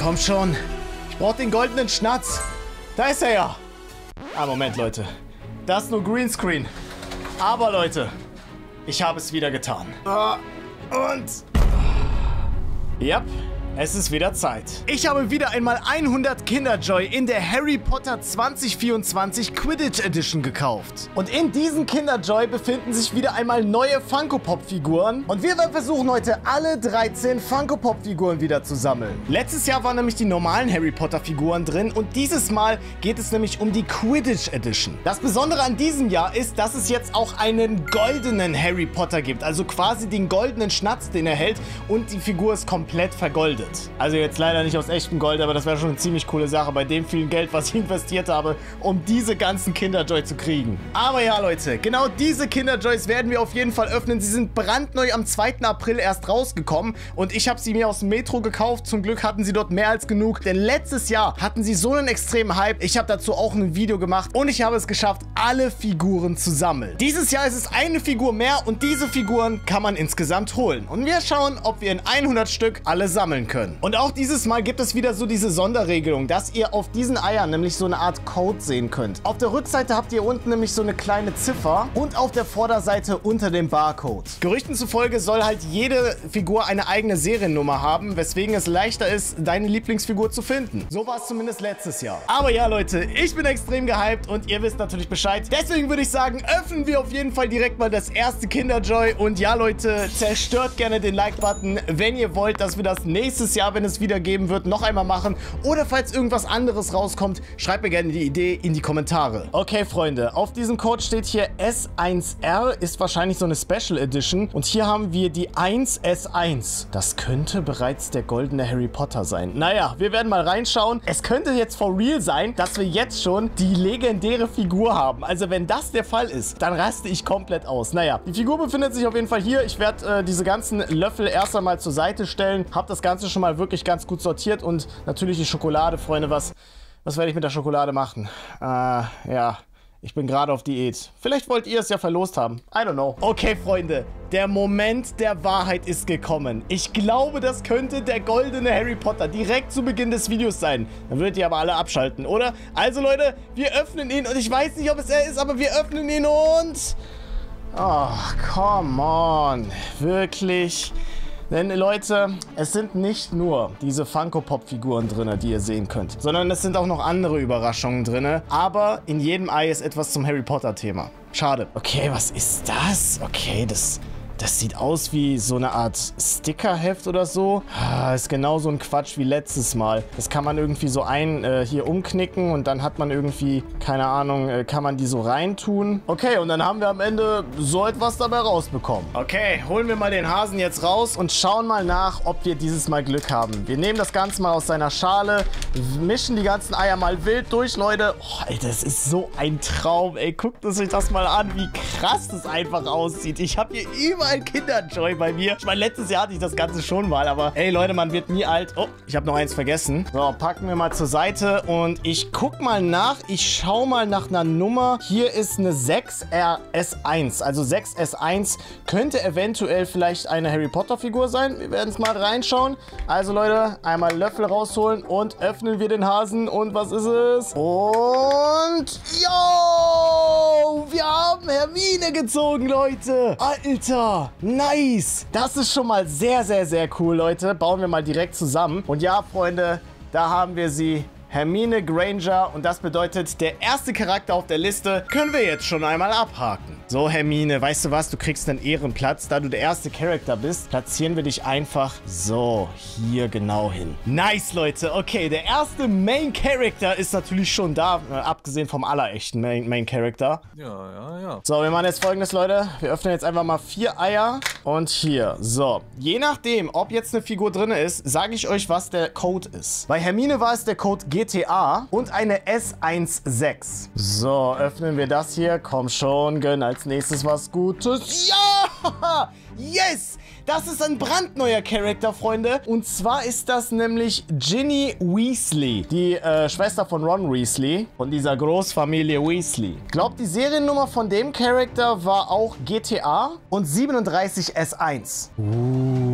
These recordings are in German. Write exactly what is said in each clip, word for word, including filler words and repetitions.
komm schon. Ich brauche den goldenen Schnatz. Da ist er ja. Ah, Moment, Leute. Das ist nur Greenscreen. Aber, Leute, ich habe es wieder getan. Und... Ja, es ist wieder Zeit. Ich habe wieder einmal hundert Kinderjoy in der Harry Potter zwanzig vierundzwanzig Quidditch Edition gekauft. Und in diesen Kinderjoy befinden sich wieder einmal neue Funko Pop Figuren. Und wir werden versuchen heute alle dreizehn Funko Pop Figuren wieder zu sammeln. Letztes Jahr waren nämlich die normalen Harry Potter Figuren drin und dieses Mal geht es nämlich um die Quidditch Edition. Das Besondere an diesem Jahr ist, dass es jetzt auch einen goldenen Harry Potter gibt. Also quasi den goldenen Schnatz, den er hält, und die Figur ist komplett vergoldet. Also jetzt leider nicht aus echtem Gold, aber das wäre schon eine ziemlich coole Sache bei dem vielen Geld, was ich investiert habe, um diese ganzen Kinderjoy zu kriegen. Aber ja, Leute, genau diese Kinderjoys werden wir auf jeden Fall öffnen. Sie sind brandneu am zweiten April erst rausgekommen und ich habe sie mir aus dem Metro gekauft. Zum Glück hatten sie dort mehr als genug, denn letztes Jahr hatten sie so einen extremen Hype. Ich habe dazu auch ein Video gemacht und ich habe es geschafft, alle Figuren zu sammeln. Dieses Jahr ist es eine Figur mehr und diese Figuren kann man insgesamt holen. Und wir schauen, ob wir in hundert Stück alle sammeln können. Und auch dieses Mal gibt es wieder so diese Sonderregelung, dass ihr auf diesen Eiern nämlich so eine Art Code sehen könnt. Auf der Rückseite habt ihr unten nämlich so eine kleine Ziffer und auf der Vorderseite unter dem Barcode. Gerüchten zufolge soll halt jede Figur eine eigene Seriennummer haben, weswegen es leichter ist, deine Lieblingsfigur zu finden. So war es zumindest letztes Jahr. Aber ja, Leute, ich bin extrem gehypt und ihr wisst natürlich Bescheid. Deswegen würde ich sagen, öffnen wir auf jeden Fall direkt mal das erste Kinderjoy. Und ja, Leute, zerstört gerne den Like-Button, wenn ihr wollt, dass wir das nächstes Jahr, wenn es wieder geben wird, noch einmal machen. Oder falls irgendwas anderes rauskommt, schreibt mir gerne die Idee in die Kommentare. Okay, Freunde, auf diesem Code steht hier S eins R, ist wahrscheinlich so eine Special Edition. Und hier haben wir die eins S eins. Das könnte bereits der goldene Harry Potter sein. Naja, wir werden mal reinschauen. Es könnte jetzt for real sein, dass wir jetzt schon die legendäre Figur haben. Also wenn das der Fall ist, dann raste ich komplett aus. Naja, die Figur befindet sich auf jeden Fall hier. Ich werde äh, diese ganzen Löffel erst einmal zur Seite stellen. Hab das Ganze schon mal wirklich ganz gut sortiert und natürlich die Schokolade, Freunde. Was, was werde ich mit der Schokolade machen? Äh, ja, ich bin gerade auf Diät. Vielleicht wollt ihr es ja verlost haben. I don't know. Okay, Freunde, der Moment der Wahrheit ist gekommen. Ich glaube, das könnte der goldene Harry Potter direkt zu Beginn des Videos sein. Dann würdet ihr aber alle abschalten, oder? Also, Leute, wir öffnen ihn und ich weiß nicht, ob es er ist, aber wir öffnen ihn und... Oh, come on. Wirklich... Denn, Leute, es sind nicht nur diese Funko-Pop-Figuren drin, die ihr sehen könnt, sondern es sind auch noch andere Überraschungen drin. Aber in jedem Ei ist etwas zum Harry Potter-Thema. Schade. Okay, was ist das? Okay, das... Das sieht aus wie so eine Art Stickerheft oder so. Ah, ist genau so ein Quatsch wie letztes Mal. Das kann man irgendwie so ein äh, hier umknicken und dann hat man irgendwie, keine Ahnung, äh, kann man die so reintun. Okay, und dann haben wir am Ende so etwas dabei rausbekommen. Okay, holen wir mal den Hasen jetzt raus und schauen mal nach, ob wir dieses Mal Glück haben. Wir nehmen das Ganze mal aus seiner Schale, mischen die ganzen Eier mal wild durch, Leute. Oh, Alter, das ist so ein Traum, ey. Guckt euch das mal an, wie krass das einfach aussieht. Ich habe hier überall ein Kinderjoy bei mir. Ich meine, letztes Jahr hatte ich das Ganze schon mal, aber ey, Leute, man wird nie alt. Oh, ich habe noch eins vergessen. So, packen wir mal zur Seite und ich guck mal nach. Ich schaue mal nach einer Nummer. Hier ist eine sechs R S eins. Also sechs S eins könnte eventuell vielleicht eine Harry Potter Figur sein. Wir werden es mal reinschauen. Also, Leute, einmal Löffel rausholen und öffnen wir den Hasen. Und was ist es? Und... Yo! Wir haben Hermine gezogen, Leute. Alter! Nice! Das ist schon mal sehr, sehr, sehr cool, Leute. Bauen wir mal direkt zusammen. Und ja, Freunde, da haben wir sie. Hermine Granger. Und das bedeutet, der erste Charakter auf der Liste können wir jetzt schon einmal abhaken. So, Hermine, weißt du was? Du kriegst einen Ehrenplatz. Da du der erste Charakter bist, platzieren wir dich einfach so hier genau hin. Nice, Leute. Okay, der erste Main Character ist natürlich schon da. Äh, abgesehen vom allerechten Main, Main Character. Ja, ja, ja. So, wir machen jetzt Folgendes, Leute. Wir öffnen jetzt einfach mal vier Eier. Und hier. So. Je nachdem, ob jetzt eine Figur drin ist, sage ich euch, was der Code ist. Bei Hermine war es der Code G T A und eine S eins sechs. So, öffnen wir das hier. Komm schon, gönn als nächstes was Gutes. Ja! Yes! Das ist ein brandneuer Charakter, Freunde. Und zwar ist das nämlich Ginny Weasley, die äh, Schwester von Ron Weasley, von dieser Großfamilie Weasley. Glaubt, die Seriennummer von dem Charakter war auch G T A und siebenunddreißig S eins. Uh, nice. Das ist ein brandneuer Charakter, Freunde. Und zwar ist das nämlich Ginny Weasley, die äh, Schwester von Ron Weasley, von dieser Großfamilie Weasley. Glaubt, die Seriennummer von dem Charakter war auch G T A und siebenunddreißig S eins. Uh,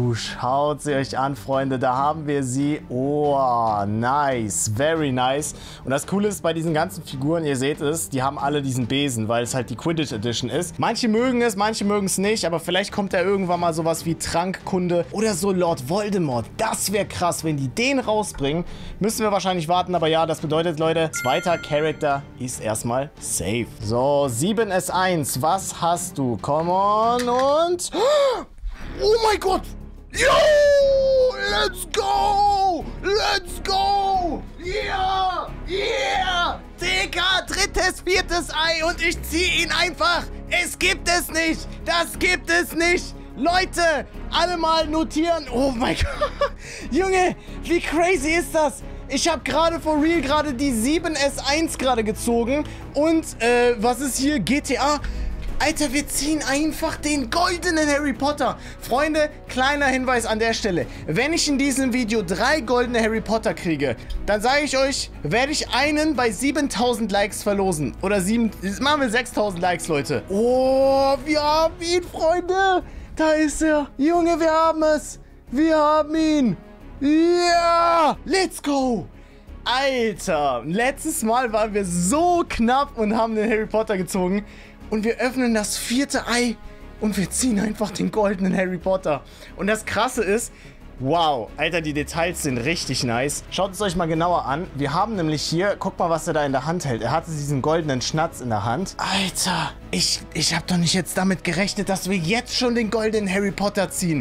Uh, schaut sie euch an, Freunde. Da haben wir sie. Oh, nice. Very nice. Und das Coole ist bei diesen ganzen Figuren, ihr seht es, die haben alle diesen Besen, weil es halt die Quidditch Edition ist. Manche mögen es, manche mögen es nicht, aber vielleicht kommt da irgendwann mal sowas wie Trankkunde oder so Lord Voldemort. Das wäre krass, wenn die den rausbringen. Müssen wir wahrscheinlich warten, aber ja, das bedeutet, Leute, zweiter Charakter ist erstmal safe. So, sieben S eins, was hast du? Come on und... Oh mein Gott! Yo! Let's go! Let's go! Yeah! Yeah! Digga, drittes, viertes Ei und ich ziehe ihn einfach! Es gibt es nicht! Das gibt es nicht! Leute, alle mal notieren! Oh mein Gott! Junge, wie crazy ist das? Ich habe gerade for real gerade die sieben S eins gerade gezogen und, äh, was ist hier? G T A? Alter, wir ziehen einfach den goldenen Harry Potter. Freunde, kleiner Hinweis an der Stelle. Wenn ich in diesem Video drei goldene Harry Potter kriege, dann sage ich euch, werde ich einen bei siebentausend Likes verlosen. Oder sieben, machen wir sechstausend Likes, Leute. Oh, wir haben ihn, Freunde. Da ist er. Junge, wir haben es. Wir haben ihn. Ja, let's go. Alter, letztes Mal waren wir so knapp und haben den Harry Potter gezogen. Und wir öffnen das vierte Ei und wir ziehen einfach den goldenen Harry Potter. Und das Krasse ist, wow, Alter, die Details sind richtig nice. Schaut es euch mal genauer an. Wir haben nämlich hier, guck mal, was er da in der Hand hält. Er hatte diesen goldenen Schnatz in der Hand. Alter, ich, ich habe doch nicht jetzt damit gerechnet, dass wir jetzt schon den goldenen Harry Potter ziehen.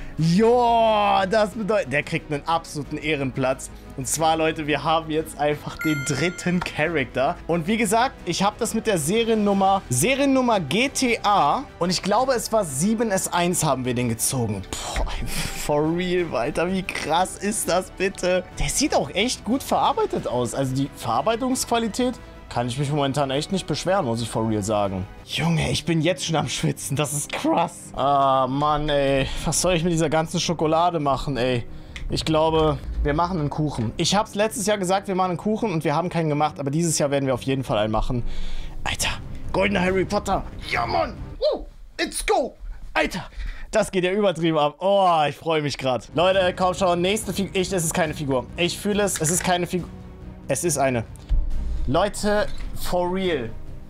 Joa, das bedeutet, der kriegt einen absoluten Ehrenplatz. Und zwar, Leute, wir haben jetzt einfach den dritten Charakter. Und wie gesagt, ich habe das mit der Seriennummer, Seriennummer G T A. Und ich glaube, es war sieben S eins haben wir den gezogen. Boah, for real, Alter, wie krass ist das bitte? Der sieht auch echt gut verarbeitet aus. Also die Verarbeitungsqualität... Kann ich mich momentan echt nicht beschweren, muss ich for real sagen. Junge, ich bin jetzt schon am Schwitzen. Das ist krass. Ah, Mann, ey. Was soll ich mit dieser ganzen Schokolade machen, ey? Ich glaube, wir machen einen Kuchen. Ich hab's letztes Jahr gesagt, wir machen einen Kuchen und wir haben keinen gemacht. Aber dieses Jahr werden wir auf jeden Fall einen machen. Alter, goldener Harry Potter. Ja, Mann. Woo, let's go. Alter, das geht ja übertrieben ab. Oh, ich freue mich gerade. Leute, komm schon. Nächste Figur. Ich, es ist keine Figur. Ich fühle es. Es ist keine Figur. Es ist eine. Leute, for real,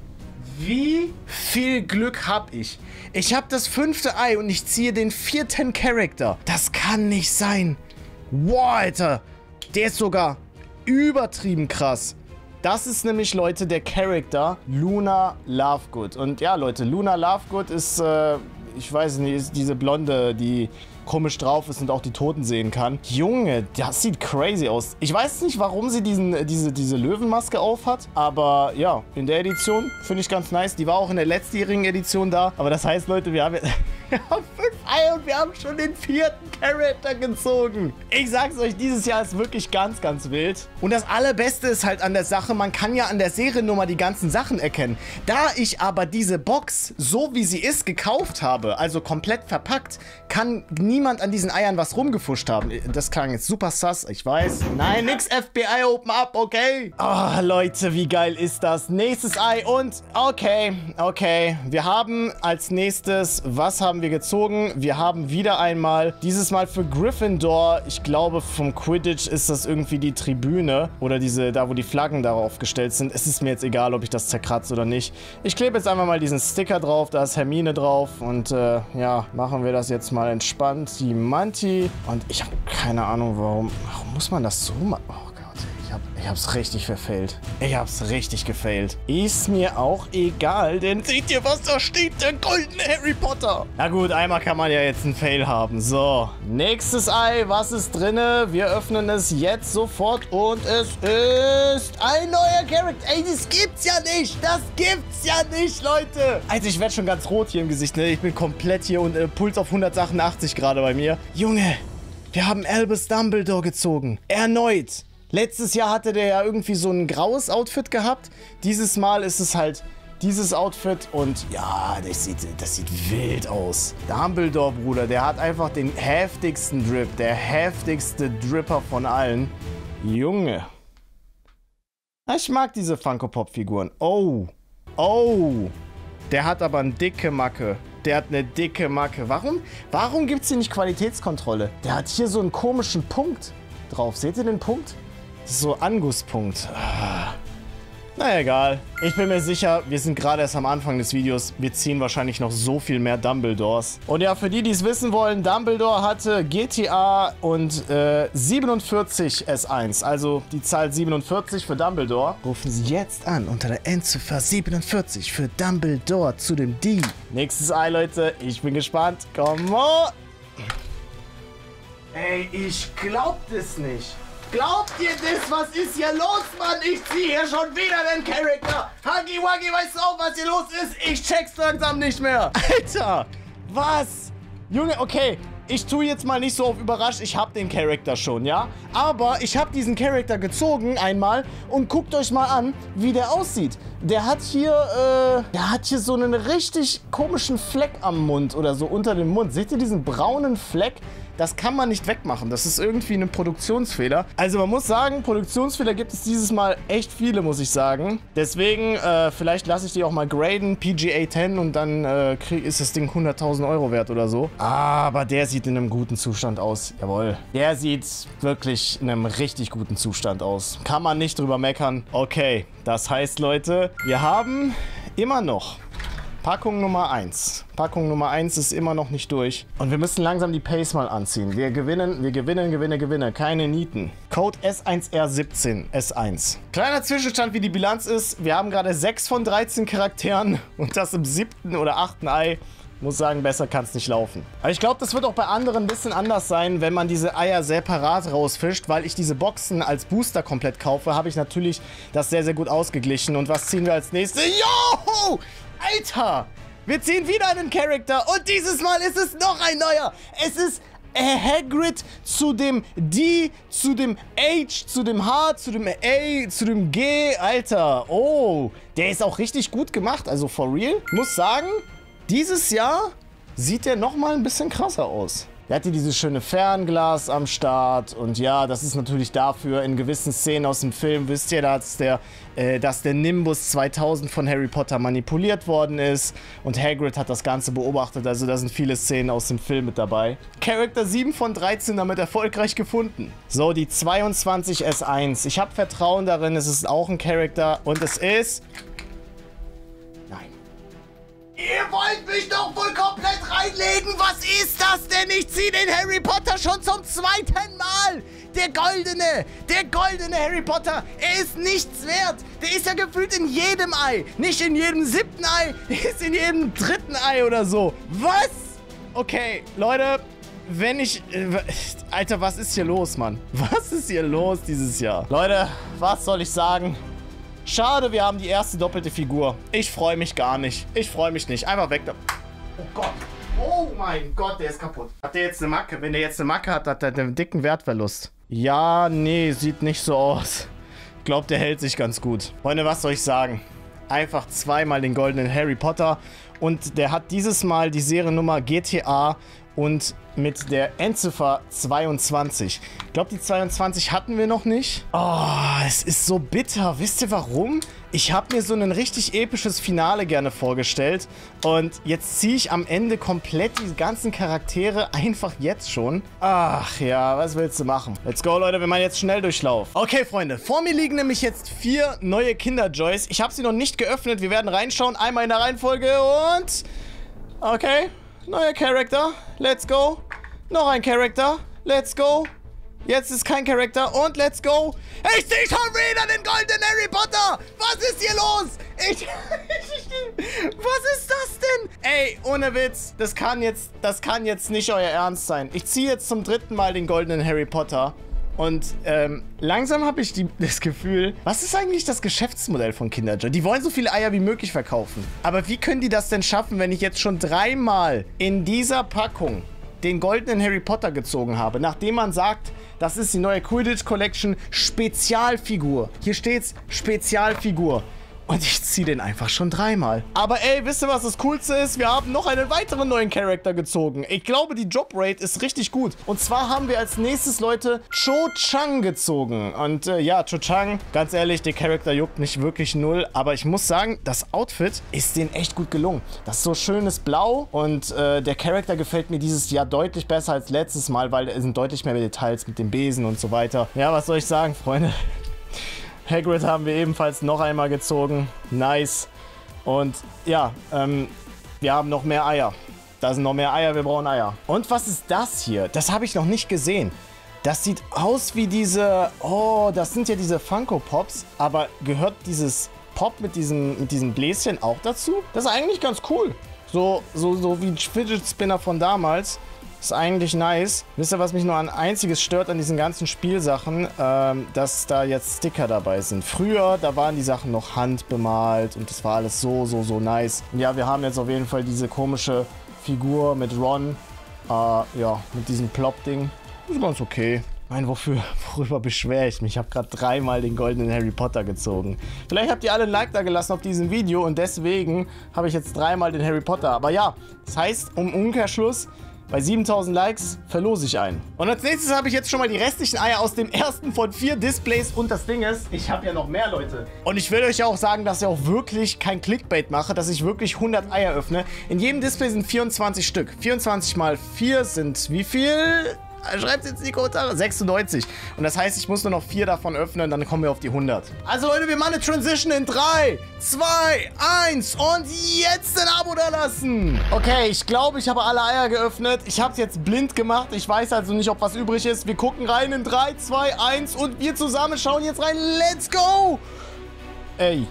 wie viel Glück hab ich? Ich habe das fünfte Ei und ich ziehe den vierten Charakter. Das kann nicht sein. Wow, Alter, der ist sogar übertrieben krass. Das ist nämlich, Leute, der Charakter Luna Lovegood. Und ja, Leute, Luna Lovegood ist, äh, ich weiß nicht, ist diese Blonde, die komisch drauf ist und auch die Toten sehen kann. Junge, das sieht crazy aus. Ich weiß nicht, warum sie diesen, diese, diese Löwenmaske aufhat, aber ja, in der Edition finde ich ganz nice. Die war auch in der letztjährigen Edition da, aber das heißt, Leute, wir haben jetzt... Wir haben fünf Eier und wir haben schon den vierten Charakter gezogen. Ich sag's euch, dieses Jahr ist wirklich ganz, ganz wild. Und das Allerbeste ist halt an der Sache, man kann ja an der Seriennummer die ganzen Sachen erkennen. Da ich aber diese Box, so wie sie ist, gekauft habe, also komplett verpackt, kann niemand an diesen Eiern was rumgefuscht haben. Das klang jetzt super sass, ich weiß. Nein, nix F B I Open Up, okay? Oh, Leute, wie geil ist das? Nächstes Ei und okay, okay. Wir haben als nächstes, was haben wir gezogen? Wir haben wieder einmal, dieses Mal für Gryffindor, ich glaube vom Quidditch ist das irgendwie die Tribüne oder diese, da wo die Flaggen darauf gestellt sind. Es ist mir jetzt egal, ob ich das zerkratze oder nicht. Ich klebe jetzt einfach mal diesen Sticker drauf, da ist Hermine drauf und äh, ja, machen wir das jetzt mal entspannt. Die Manti und ich habe keine Ahnung, warum, warum muss man das so machen? Oh Gott. Ich, hab, ich hab's richtig verfailt. Ich hab's richtig gefailt. Ist mir auch egal, denn seht ihr, was da steht? Der goldene Harry Potter. Na gut, einmal kann man ja jetzt einen Fail haben. So, nächstes Ei. Was ist drinne? Wir öffnen es jetzt sofort und es ist ein neuer Charakter. Ey, das gibt's ja nicht. Das gibt's ja nicht, Leute. Also, ich werde schon ganz rot hier im Gesicht. Ne? Ich bin komplett hier und äh, Puls auf hundertachtundachtzig gerade bei mir. Junge, wir haben Albus Dumbledore gezogen. Erneut. Letztes Jahr hatte der ja irgendwie so ein graues Outfit gehabt. Dieses Mal ist es halt dieses Outfit und ja, das sieht, das sieht wild aus. Dumbledore, Bruder, der hat einfach den heftigsten Drip. Der heftigste Dripper von allen. Junge. Ich mag diese Funko-Pop-Figuren. Oh. Oh. Der hat aber eine dicke Macke. Der hat eine dicke Macke. Warum, warum gibt es hier nicht Qualitätskontrolle? Der hat hier so einen komischen Punkt drauf. Seht ihr den Punkt? Das ist so Angusspunkt. Ah. Na egal. Ich bin mir sicher, wir sind gerade erst am Anfang des Videos. Wir ziehen wahrscheinlich noch so viel mehr Dumbledores. Und ja, für die, die es wissen wollen, Dumbledore hatte G T A und äh, siebenundvierzig S eins. Also die Zahl siebenundvierzig für Dumbledore. Rufen Sie jetzt an unter der Endziffer siebenundvierzig für Dumbledore zu dem D. Nächstes Ei, Leute. Ich bin gespannt. Komm on. Ey, ich glaub das nicht. Glaubt ihr das? Was ist hier los, Mann? Ich ziehe hier schon wieder den Charakter. Huggy Wuggy, weißt du auch, was hier los ist? Ich check's langsam nicht mehr. Alter, was? Junge, okay, ich tue jetzt mal nicht so auf überrascht. Ich hab den Charakter schon, ja? Aber ich hab diesen Charakter gezogen einmal und guckt euch mal an, wie der aussieht. Der hat hier, äh, der hat hier so einen richtig komischen Fleck am Mund oder so unter dem Mund. Seht ihr diesen braunen Fleck? Das kann man nicht wegmachen. Das ist irgendwie ein Produktionsfehler. Also man muss sagen, Produktionsfehler gibt es dieses Mal echt viele, muss ich sagen. Deswegen, äh, vielleicht lasse ich die auch mal graden, P G A zehn, und dann äh, krieg, ist das Ding hunderttausend Euro wert oder so. Aber der sieht in einem guten Zustand aus. Jawohl. Der sieht wirklich in einem richtig guten Zustand aus. Kann man nicht drüber meckern. Okay, das heißt, Leute, wir haben immer noch Packung Nummer eins. Packung Nummer eins ist immer noch nicht durch. Und wir müssen langsam die Pace mal anziehen. Wir gewinnen, wir gewinnen, gewinnen, gewinnen. Keine Nieten. Code S eins R siebzehn S eins. Kleiner Zwischenstand, wie die Bilanz ist. Wir haben gerade sechs von dreizehn Charakteren. Und das im siebten oder achten Ei. Muss sagen, besser kann es nicht laufen. Aber ich glaube, das wird auch bei anderen ein bisschen anders sein, wenn man diese Eier separat rausfischt. Weil ich diese Boxen als Booster komplett kaufe, habe ich natürlich das sehr, sehr gut ausgeglichen. Und was ziehen wir als nächstes? Yo! Alter! Wir ziehen wieder einen Charakter und dieses Mal ist es noch ein neuer. Es ist äh, Hagrid zu dem D, zu dem H, zu dem H, zu dem A, zu dem G. Alter, oh, der ist auch richtig gut gemacht, also for real. Ich muss sagen, dieses Jahr sieht der noch mal ein bisschen krasser aus. Der hat hier dieses schöne Fernglas am Start und ja, das ist natürlich dafür, in gewissen Szenen aus dem Film, wisst ihr, dass der, äh, dass der Nimbus zweitausend von Harry Potter manipuliert worden ist und Hagrid hat das Ganze beobachtet, also da sind viele Szenen aus dem Film mit dabei. Charakter sieben von dreizehn damit erfolgreich gefunden. So, die zweiundzwanzig S eins. Ich habe Vertrauen darin, es ist auch ein Charakter und es ist... Ihr wollt mich doch wohl komplett reinlegen. Was ist das denn? Ich ziehe den Harry Potter schon zum zweiten Mal. Der goldene, der goldene Harry Potter. Er ist nichts wert. Der ist ja gefühlt in jedem Ei. Nicht in jedem siebten Ei. Der ist in jedem dritten Ei oder so. Was? Okay, Leute, wenn ich... Äh, Alter, was ist hier los, Mann? Was ist hier los dieses Jahr? Leute, was soll ich sagen? Schade, wir haben die erste doppelte Figur. Ich freue mich gar nicht. Ich freue mich nicht. Einfach weg da. Oh Gott. Oh mein Gott, der ist kaputt. Hat der jetzt eine Macke? Wenn der jetzt eine Macke hat, hat er einen dicken Wertverlust. Ja, nee, sieht nicht so aus. Ich glaube, der hält sich ganz gut. Freunde, was soll ich sagen? Einfach zweimal den goldenen Harry Potter. Und der hat dieses Mal die Seriennummer G T A und mit der Endziffer zweiundzwanzig. Ich glaube, die zweiundzwanzig hatten wir noch nicht. Oh, es ist so bitter. Wisst ihr warum? Ich habe mir so ein richtig episches Finale gerne vorgestellt. Und jetzt ziehe ich am Ende komplett die ganzen Charaktere einfach jetzt schon. Ach ja, was willst du machen? Let's go, Leute, wir machen jetzt Schnelldurchlauf. Okay, Freunde, vor mir liegen nämlich jetzt vier neue Kinder-Joys. Ich habe sie noch nicht geöffnet. Wir werden reinschauen. Einmal in der Reihenfolge und... Okay. Neuer Charakter. Let's go. Noch ein Charakter. Let's go. Jetzt ist kein Charakter. Und let's go. Ich sehe schon wieder den goldenen Harry Potter. Was ist hier los? Ich... Was ist das denn? Ey, ohne Witz. Das kann jetzt... Das kann jetzt nicht euer Ernst sein. Ich ziehe jetzt zum dritten Mal den goldenen Harry Potter. Und ähm, langsam habe ich die, das Gefühl, was ist eigentlich das Geschäftsmodell von Kinderjoy? Die wollen so viele Eier wie möglich verkaufen. Aber wie können die das denn schaffen, wenn ich jetzt schon dreimal in dieser Packung den goldenen Harry Potter gezogen habe, nachdem man sagt, das ist die neue Quidditch Collection Spezialfigur. Hier steht's, Spezialfigur. Und ich ziehe den einfach schon dreimal. Aber ey, wisst ihr, was das Coolste ist? Wir haben noch einen weiteren neuen Charakter gezogen. Ich glaube, die Drop-Rate ist richtig gut. Und zwar haben wir als nächstes, Leute, Cho Chang gezogen. Und äh, ja, Cho Chang, ganz ehrlich, der Charakter juckt nicht wirklich null. Aber ich muss sagen, das Outfit ist denen echt gut gelungen. Das ist so schönes Blau. Und äh, der Charakter gefällt mir dieses Jahr deutlich besser als letztes Mal, weil es sind deutlich mehr Details mit dem Besen und so weiter. Ja, was soll ich sagen, Freunde? Hagrid haben wir ebenfalls noch einmal gezogen. Nice. Und ja, ähm, wir haben noch mehr Eier. Da sind noch mehr Eier, wir brauchen Eier. Und was ist das hier? Das habe ich noch nicht gesehen. Das sieht aus wie diese... Oh, das sind ja diese Funko Pops. Aber gehört dieses Pop mit diesem, mit diesem Bläschen auch dazu? Das ist eigentlich ganz cool. So, so, so wie ein Fidget Spinner von damals. Ist eigentlich nice. Wisst ihr, was mich nur ein einziges stört an diesen ganzen Spielsachen? Ähm, dass da jetzt Sticker dabei sind. Früher, da waren die Sachen noch handbemalt und das war alles so, so, so nice. Und ja, wir haben jetzt auf jeden Fall diese komische Figur mit Ron. Äh, ja, mit diesem Plop-Ding. Ist ganz okay. Nein, wofür, worüber beschwere ich mich? Ich habe gerade dreimal den goldenen Harry Potter gezogen. Vielleicht habt ihr alle ein Like da gelassen auf diesem Video und deswegen habe ich jetzt dreimal den Harry Potter. Aber ja, das heißt, um Umkehrschluss, bei siebentausend Likes verlose ich einen. Und als nächstes habe ich jetzt schon mal die restlichen Eier aus dem ersten von vier Displays. Und das Ding ist, ich habe ja noch mehr, Leute. Und ich will euch ja auch sagen, dass ich auch wirklich kein Clickbait mache, dass ich wirklich hundert Eier öffne. In jedem Display sind vierundzwanzig Stück. vierundzwanzig mal vier sind wie viel? Schreibt es jetzt in die Kommentare. sechsundneunzig. Und das heißt, ich muss nur noch vier davon öffnen, dann kommen wir auf die hundert. Also Leute, wir machen eine Transition in drei, zwei, eins und jetzt ein Abo da lassen. Okay, ich glaube, ich habe alle Eier geöffnet. Ich habe es jetzt blind gemacht. Ich weiß also nicht, ob was übrig ist. Wir gucken rein in drei, zwei, eins und wir zusammen schauen jetzt rein. Let's go! Ey.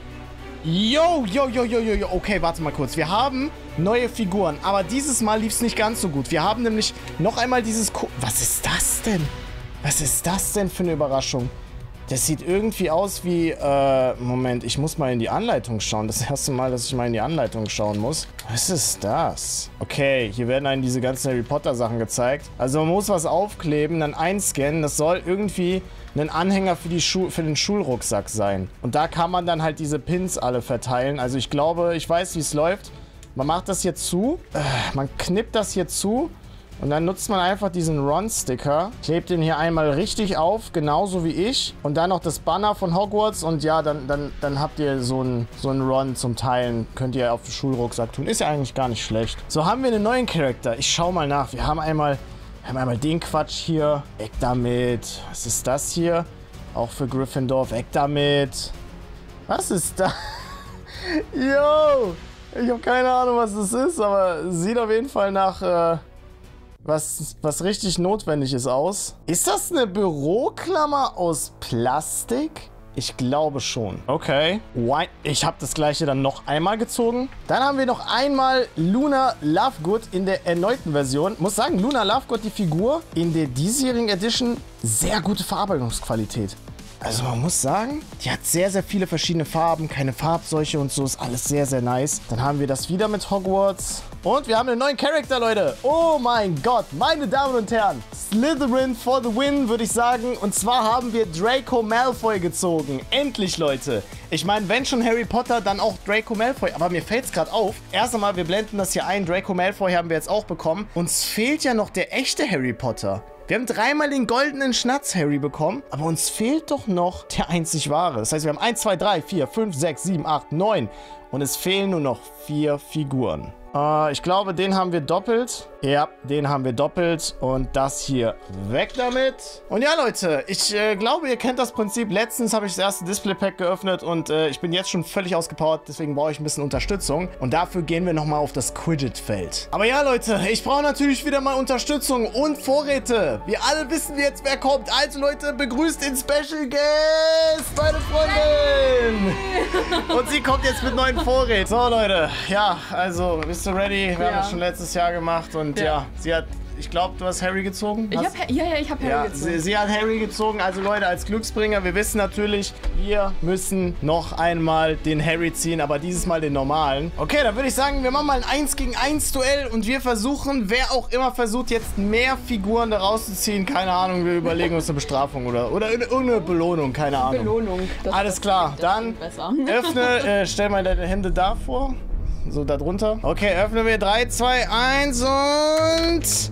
Yo, yo, yo, yo, yo, yo. Okay, warte mal kurz. Wir haben neue Figuren, aber dieses Mal lief es nicht ganz so gut. Wir haben nämlich noch einmal dieses... Ko Was ist das denn? Was ist das denn für eine Überraschung? Das sieht irgendwie aus wie... Äh, Moment, ich muss mal in die Anleitung schauen. Das erste Mal, dass ich mal in die Anleitung schauen muss. Was ist das? Okay, hier werden einem diese ganzen Harry Potter Sachen gezeigt. Also man muss was aufkleben, dann einscannen. Das soll irgendwie ein Anhänger für, die Schu für den Schulrucksack sein. Und da kann man dann halt diese Pins alle verteilen. Also ich glaube, ich weiß, wie es läuft. Man macht das hier zu. Äh, man knippt das hier zu. Und dann nutzt man einfach diesen Ron-Sticker, klebt den hier einmal richtig auf, genauso wie ich. Und dann noch das Banner von Hogwarts und ja, dann, dann, dann habt ihr so einen so einen Ron zum Teilen. Könnt ihr auf den Schulrucksack tun. Ist ja eigentlich gar nicht schlecht. So, haben wir einen neuen Charakter. Ich schau mal nach. Wir haben einmal, wir haben einmal den Quatsch hier. Weg damit. Was ist das hier? Auch für Gryffindor. Weg damit. Was ist das? Yo! Ich habe keine Ahnung, was das ist, aber sieht auf jeden Fall nach... Äh Was, was richtig notwendig ist aus. Ist das eine Büroklammer aus Plastik? Ich glaube schon. Okay. Why? Ich habe das gleiche dann noch einmal gezogen. Dann haben wir noch einmal Luna Lovegood in der erneuten Version. Muss sagen, Luna Lovegood, die Figur, in der diesjährigen Edition, sehr gute Verarbeitungsqualität. Also man muss sagen, die hat sehr, sehr viele verschiedene Farben, keine Farbseuche und so, ist alles sehr, sehr nice. Dann haben wir das wieder mit Hogwarts. Und wir haben einen neuen Charakter, Leute. Oh mein Gott, meine Damen und Herren. Slytherin for the win, würde ich sagen. Und zwar haben wir Draco Malfoy gezogen. Endlich, Leute. Ich meine, wenn schon Harry Potter, dann auch Draco Malfoy. Aber mir fällt es gerade auf. Erst einmal, wir blenden das hier ein. Draco Malfoy haben wir jetzt auch bekommen. Uns fehlt ja noch der echte Harry Potter. Wir haben dreimal den goldenen Schnatz-Harry bekommen, aber uns fehlt doch noch der einzig wahre. Das heißt, wir haben eins, zwei, drei, vier, fünf, sechs, sieben, acht, neun und es fehlen nur noch vier Figuren. Äh, ich glaube, den haben wir doppelt. Ja, den haben wir doppelt und das hier weg damit. Und ja, Leute, ich äh, glaube, ihr kennt das Prinzip. Letztens habe ich das erste Display-Pack geöffnet und äh, ich bin jetzt schon völlig ausgepowert, deswegen brauche ich ein bisschen Unterstützung. Und dafür gehen wir nochmal auf das Quidditch-Feld. Aber ja, Leute, ich brauche natürlich wieder mal Unterstützung und Vorräte. Wir alle wissen jetzt, wer kommt. Also, Leute, begrüßt den Special Guest, meine Freundin. Und sie kommt jetzt mit neuen Vorräten. So, Leute, ja, also, bist du ready? Wir ja. haben das schon letztes Jahr gemacht und Und ja, ja sie hat, ich glaube, du hast Harry gezogen. Ich Hast- hab, ja, ja, ich habe Harry Ja, gezogen. sie, sie hat Harry gezogen. Also Leute, als Glücksbringer, wir wissen natürlich, wir müssen noch einmal den Harry ziehen, aber dieses Mal den normalen. Okay, dann würde ich sagen, wir machen mal ein eins gegen eins Duell und wir versuchen, wer auch immer versucht, jetzt mehr Figuren da rauszuziehen. Keine Ahnung, wir überlegen uns eine Bestrafung oder, oder irgendeine Belohnung, keine Ahnung. Belohnung. Das Alles klar, dann besser. öffne, äh, stell mal deine Hände da vor. So, da drunter. Okay, öffnen wir. drei, zwei, eins und...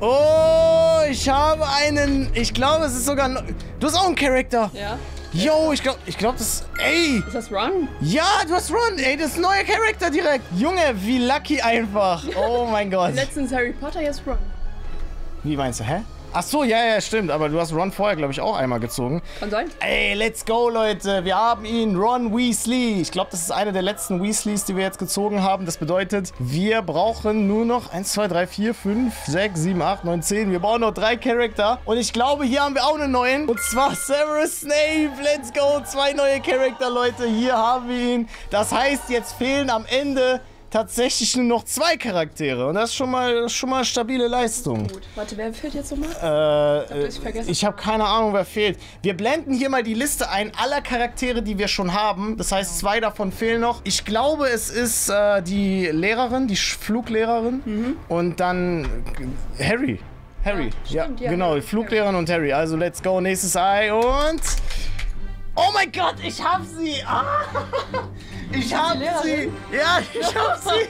Oh, ich habe einen... Ich glaube, es ist sogar... No du hast auch einen Charakter. Ja. Yo, ich glaube, ich glaube, das... Ey! Ist das Ron? Ja, du hast Ron. Ey, das ist ein neuer Charakter direkt. Junge, wie lucky einfach. Oh mein Gott. Letztens Harry Potter, jetzt Ron. Wie meinst du, hä? Ach so, ja, ja, stimmt. Aber du hast Ron vorher, glaube ich, auch einmal gezogen. Kann sein. Ey, let's go, Leute. Wir haben ihn, Ron Weasley. Ich glaube, das ist einer der letzten Weasleys, die wir jetzt gezogen haben. Das bedeutet, wir brauchen nur noch eins, zwei, drei, vier, fünf, sechs, sieben, acht, neun, zehn. Wir brauchen noch drei Charakter. Und ich glaube, hier haben wir auch einen neuen. Und zwar Severus Snape. Let's go. Zwei neue Charakter, Leute. Hier haben wir ihn. Das heißt, jetzt fehlen am Ende tatsächlich nur noch zwei Charaktere. Und das ist schon mal, das ist schon mal stabile Leistung. Gut. Warte, wer fehlt jetzt nochmal? Äh, ich vergessen. ich habe keine Ahnung, wer fehlt. Wir blenden hier mal die Liste ein aller Charaktere, die wir schon haben. Das heißt, zwei davon fehlen noch. Ich glaube, es ist äh, die Lehrerin, die Sch- Fluglehrerin. Mhm. Und dann äh, Harry. Harry. Ja, stimmt, ja, genau, ja. die Fluglehrerin und Harry. Also, let's go. Nächstes Ei und... Oh mein Gott, ich hab sie! Ah, ich hab sie! Ja, ich hab sie!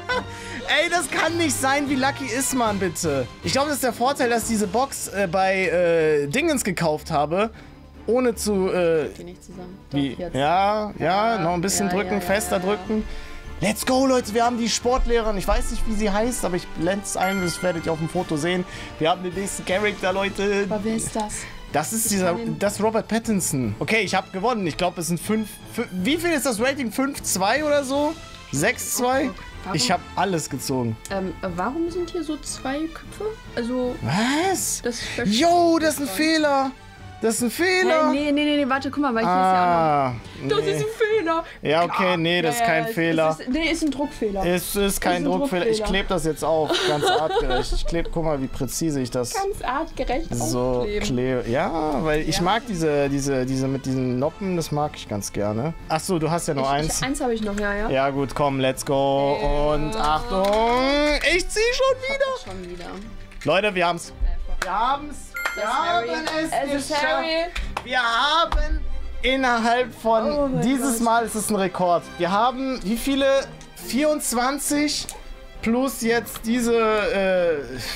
Ey, das kann nicht sein. Wie lucky ist man, bitte? Ich glaube, das ist der Vorteil, dass ich diese Box äh, bei äh, Dingens gekauft habe, ohne zu... Äh, Die nicht zusammen. wie? Doch, jetzt. Ja, ja, Ja, noch ein bisschen ja, drücken, ja, ja, fester ja, ja. drücken. Let's go, Leute, wir haben die Sportlehrerin. Ich weiß nicht, wie sie heißt, aber ich blende es ein, das werdet ihr auf dem Foto sehen. Wir haben den nächsten Charakter, Leute. Aber wer ist das? Das ist dieser, das ist Robert Pattinson. Okay, ich habe gewonnen. Ich glaube, es sind fünf, fünf. Wie viel ist das Rating? fünf zwei oder so? sechs zwei? Warum? Ich habe alles gezogen. Ähm, warum sind hier so zwei Köpfe? Also, Was? das Yo, das ist ein Fehler. Das ist ein Fehler. Hey, nee, nee, nee, nee, warte, guck mal, weil ich hier ist ja ah, auch noch. Das nee. ist ein Fehler. Ja, okay, Klar. nee, das ist Ja, kein ja, Fehler. Es ist, nee, ist ein Druckfehler. Es ist kein ist ein Druckfehler. Ich Druckfehler. klebe das jetzt auf, ganz artgerecht. Ich klebe, guck mal, wie präzise ich das Ganz artgerecht so aufkleben. klebe. Ja, weil ich Ja. mag diese, diese, diese mit diesen Noppen, das mag ich ganz gerne. Ach so, du hast ja nur Ich, eins. ich, eins habe ich noch, ja, ja. Ja gut, komm, let's go. Ja. Und Achtung, ich zieh schon wieder. Schon wieder. Leute, wir haben's. Wir haben's. Wir Das ist haben Harry. es Es ist geschafft. Harry. Wir haben innerhalb von Oh mein dieses Gott. Mal ist es ein Rekord. Wir haben wie viele? vierundzwanzig plus jetzt diese, äh,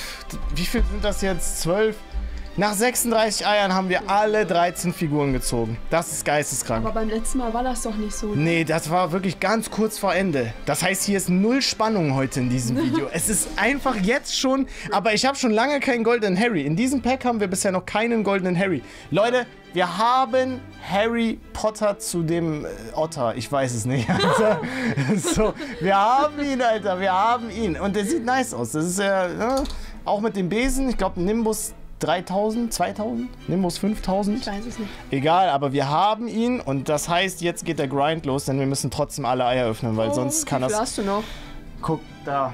wie viel sind das jetzt? zwölf? Nach sechsunddreißig Eiern haben wir alle dreizehn Figuren gezogen. Das ist geisteskrank. Aber beim letzten Mal war das doch nicht so. Nee, das war wirklich ganz kurz vor Ende. Das heißt, hier ist null Spannung heute in diesem Video. Es ist einfach jetzt schon... Aber ich habe schon lange keinen goldenen Harry. In diesem Pack haben wir bisher noch keinen goldenen Harry. Leute, wir haben Harry Potter zu dem äh, Otter. Ich weiß es nicht, Alter. So, wir haben ihn, Alter. Wir haben ihn. Und der sieht nice aus. Das ist ja... Ne? Auch mit dem Besen. Ich glaube, Nimbus dreitausend, zweitausend, Nimbus fünftausend. Ich weiß es nicht. Egal, aber wir haben ihn und das heißt, jetzt geht der Grind los, denn wir müssen trotzdem alle Eier öffnen, weil Oh, sonst kann wie viel das... hast du noch? Guck, da.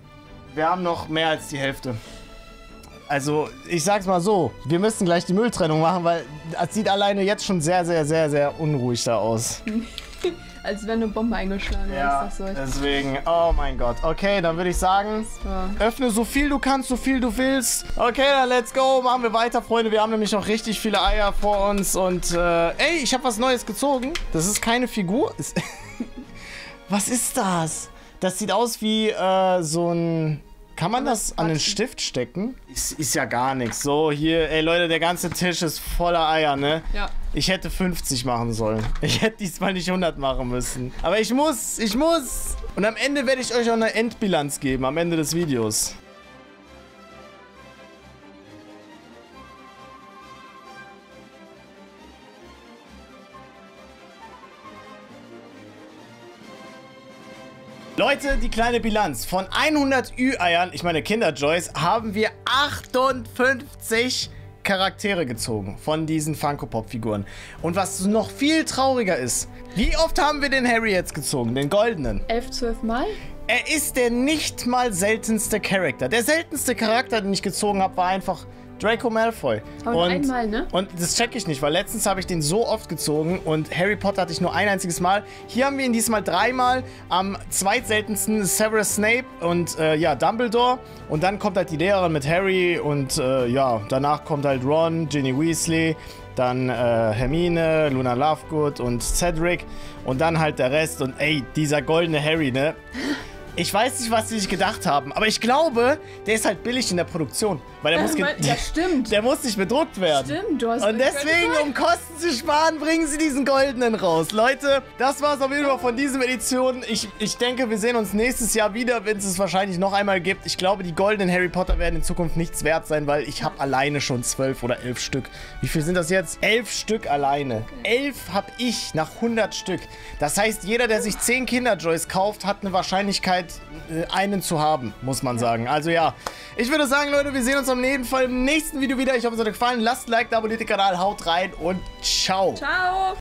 Wir haben noch mehr als die Hälfte. Also, ich sag's mal so, wir müssen gleich die Mülltrennung machen, weil das sieht alleine jetzt schon sehr, sehr, sehr, sehr unruhig da aus. Als wenn eine Bombe eingeschlagen Ja, ist. Das so. deswegen, oh mein Gott. Okay, dann würde ich sagen, So. öffne so viel du kannst, so viel du willst. Okay, dann let's go. Machen wir weiter, Freunde. Wir haben nämlich noch richtig viele Eier vor uns. Und, äh, ey, ich habe was Neues gezogen. Das ist keine Figur. Ist was ist das? Das sieht aus wie, äh, so ein... Kann man das an den Stift stecken? Ist, ist ja gar nichts. So, hier, ey Leute, der ganze Tisch ist voller Eier, ne? Ja. Ich hätte fünfzig machen sollen. Ich hätte diesmal nicht hundert machen müssen. Aber ich muss, ich muss. Und am Ende werde ich euch auch eine Endbilanz geben, am Ende des Videos. Leute, die kleine Bilanz. Von hundert Ü-Eiern, ich meine Kinder-Joys, haben wir achtundfünfzig Charaktere gezogen von diesen Funko-Pop-Figuren. Und was noch viel trauriger ist, wie oft haben wir den Harry jetzt gezogen, den goldenen? Elf, zwölf Mal? Er ist der nicht mal seltenste Charakter. Der seltenste Charakter, den ich gezogen habe, war einfach Draco Malfoy. Aber nur einmal, ne? Und das check ich nicht, weil letztens habe ich den so oft gezogen und Harry Potter hatte ich nur ein einziges Mal. Hier haben wir ihn diesmal dreimal. Am zweitseltensten Severus Snape und äh, ja, Dumbledore. Und dann kommt halt die Lehrerin mit Harry und äh, ja, danach kommt halt Ron, Ginny Weasley, dann äh, Hermine, Luna Lovegood und Cedric und dann halt der Rest. Und ey, dieser goldene Harry, ne? Ich weiß nicht, was sie sich gedacht haben, aber ich glaube, der ist halt billig in der Produktion. Weil der muss, ja, stimmt. Der muss nicht bedruckt werden. Stimmt, du hast Und deswegen, um Kosten zu sparen, bringen sie diesen goldenen raus. Leute, das war's auf jeden Fall von dieser Edition. Ich, ich denke, wir sehen uns nächstes Jahr wieder, wenn es es wahrscheinlich noch einmal gibt. Ich glaube, die goldenen Harry Potter werden in Zukunft nichts wert sein, weil ich habe alleine schon zwölf oder elf Stück. Wie viel sind das jetzt? Elf Stück alleine. Elf habe ich nach hundert Stück. Das heißt, jeder, der sich zehn Kinderjoys kauft, hat eine Wahrscheinlichkeit, einen zu haben, muss man sagen. Also ja, ich würde sagen, Leute, wir sehen uns auf jeden Fall im nächsten Video wieder. Ich hoffe, es hat euch gefallen. Lasst ein Like da, abonniert den Kanal, haut rein und ciao. Ciao.